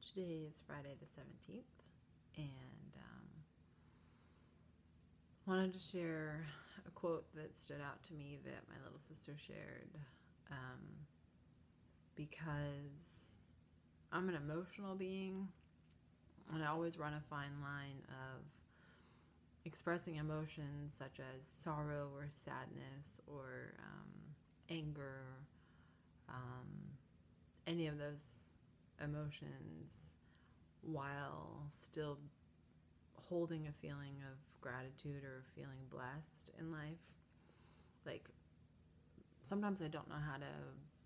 Today is Friday the 17th, and wanted to share a quote that stood out to me that my little sister shared, because I'm an emotional being, and I always run a fine line of expressing emotions such as sorrow or sadness or anger, any of those emotions, while still holding a feeling of gratitude or feeling blessed in life. Like, sometimes I don't know how to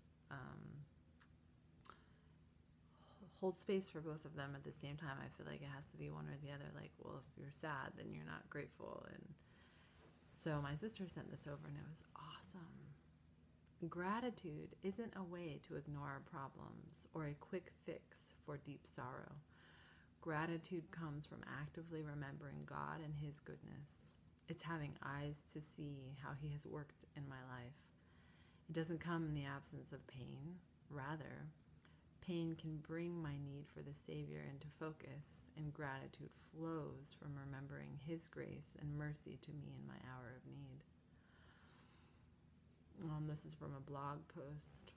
hold space for both of them at the same time. I feel like it has to be one or the other. Like, well, if you're sad, then you're not grateful. And so my sister sent this over, and it was awesome. Gratitude isn't a way to ignore our problems or a quick fix for deep sorrow. Gratitude comes from actively remembering God and His goodness. It's having eyes to see how He has worked in my life. It doesn't come in the absence of pain. Rather, pain can bring my need for the Savior into focus, and gratitude flows from remembering His grace and mercy to me in my hour of need. This is from a blog post.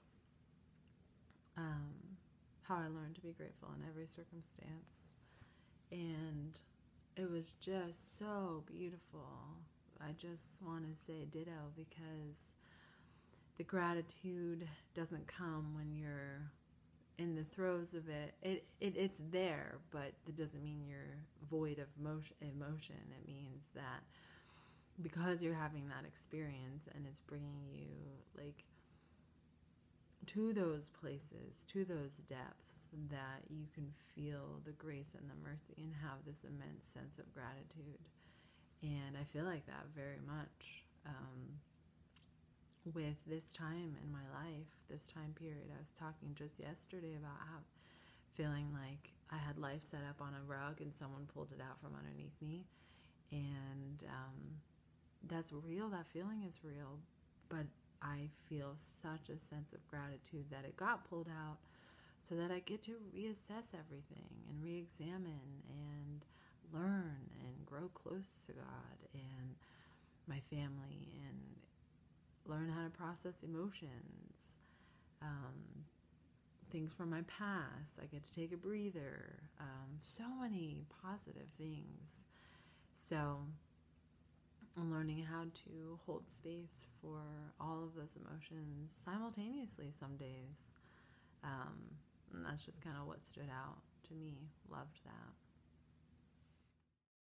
How I learned to be grateful in every circumstance. And it was just so beautiful. I just want to say ditto, because the gratitude doesn't come when you're in the throes of it. It's there, but it doesn't mean you're void of emotion. It means that because you're having that experience and it's bringing you like to those places, to those depths, that you can feel the grace and the mercy and have this immense sense of gratitude. And I feel like that very much with this time in my life, this time period. I was talking just yesterday about how feeling like I had life set up on a rug and someone pulled it out from underneath me. And that's real. That feeling is real. But I feel such a sense of gratitude that it got pulled out, so that I get to reassess everything and re-examine and learn and grow close to God and my family, and learn how to process emotions, things from my past. I get to take a breather, so many positive things. So I'm learning how to hold space for all of those emotions simultaneously some days. And that's just kind of what stood out to me. Loved that.